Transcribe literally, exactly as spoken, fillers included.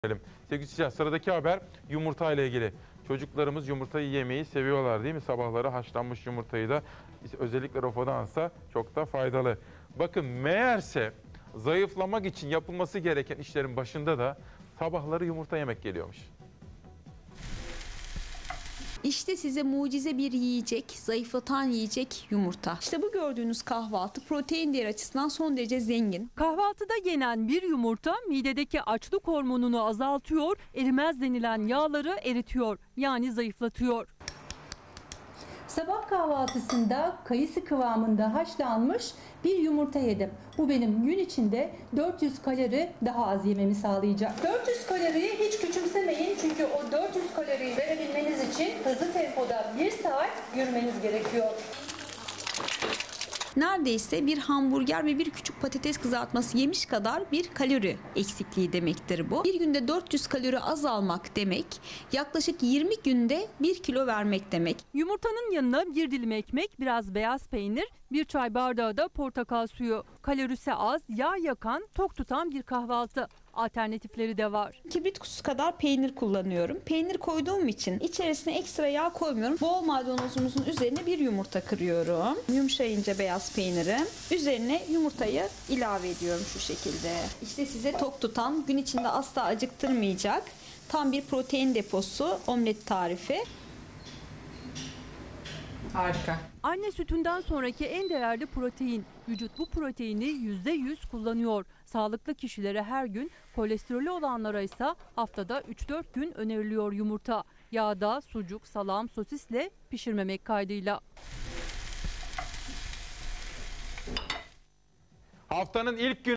Sevgili seyirciler, sıradaki haber yumurta ile ilgili. Çocuklarımız yumurtayı yemeyi seviyorlar değil mi? Sabahları haşlanmış yumurtayı da özellikle Rofodansa çok da faydalı. Bakın meğerse zayıflamak için yapılması gereken işlerin başında da sabahları yumurta yemek geliyormuş. İşte size mucize bir yiyecek, zayıflatan yiyecek yumurta. İşte bu gördüğünüz kahvaltı protein değeri açısından son derece zengin. Kahvaltıda yenen bir yumurta midedeki açlık hormonunu azaltıyor, erimez denilen yağları eritiyor, yani zayıflatıyor. Sabah kahvaltısında kayısı kıvamında haşlanmış bir yumurta yedim. Bu benim gün içinde dört yüz kalori daha az yememi sağlayacak. dört yüz kaloriyi hiç küçümsemeyin çünkü o dört yüz kaloriyi verebilmeniz için hızlı tempoda bir saat yürümeniz gerekiyor. Neredeyse bir hamburger ve bir küçük patates kızartması yemiş kadar bir kalori eksikliği demektir bu. Bir günde dört yüz kalori azalmak demek, yaklaşık yirmi günde bir kilo vermek demek. Yumurtanın yanına bir dilim ekmek, biraz beyaz peynir, bir çay bardağı da portakal suyu. Kalorisi az, yağ yakan, tok tutan bir kahvaltı. Alternatifleri de var. Kibrit kutusu kadar peynir kullanıyorum. Peynir koyduğum için içerisine ekstra yağ koymuyorum. Bol maydanozumuzun üzerine bir yumurta kırıyorum. Yumuşayınca beyaz peynirim. Üzerine yumurtayı ilave ediyorum şu şekilde. İşte size tok tutan, gün içinde asla acıktırmayacak tam bir protein deposu omlet tarifi. Harika. Anne sütünden sonraki en değerli protein. Vücut bu proteini yüzde yüz kullanıyor. Sağlıklı kişilere her gün, kolesterolü olanlara ise haftada üç dört gün öneriliyor yumurta. Yağda sucuk, salam, sosisle pişirmemek kaydıyla. Haftanın ilk günü